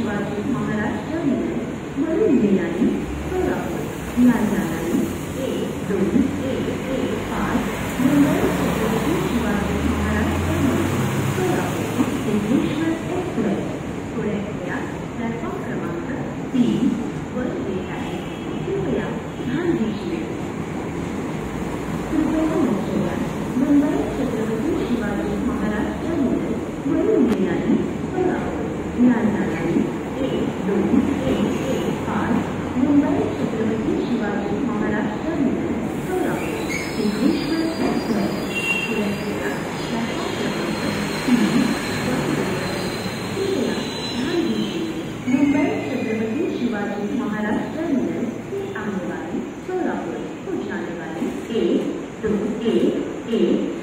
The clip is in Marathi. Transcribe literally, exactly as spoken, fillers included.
शिवाजी महाराज टर्मिनस वरून मिळणारी सोलापूर या जाणारी एक दोन एक एक पाच मुंबई छत्रपती शिवाजी महाराज टर्मिनस सोलापूर सिद्धेश्वर एक्सप्रेस पुढे या प्लॅटफॉर्म क्रमांक तीन वर येत आहे. कृपया ध्यान दीजिए. कृपया लक्ष द्या. मुंबई छत्रपती शिवाजी महाराज टर्मिनस वरून मिळणारी सोलापूर या जाणारी एक दोन एक एक पाच मुंबई छत्रपती शिवाजी महाराज टर्मिनस सोलापूर सिद्धेश्वर एक्सप्रेस पुढे या प्लॅटफॉर्म क्रमांक तीन वर येत आहे. कृपया ध्यान दीजिए. मुंबई छत्रपति शिवाजी महाराज टर्मिनस से आने वाली सोलापुर को जाने वाली एक दो एक एक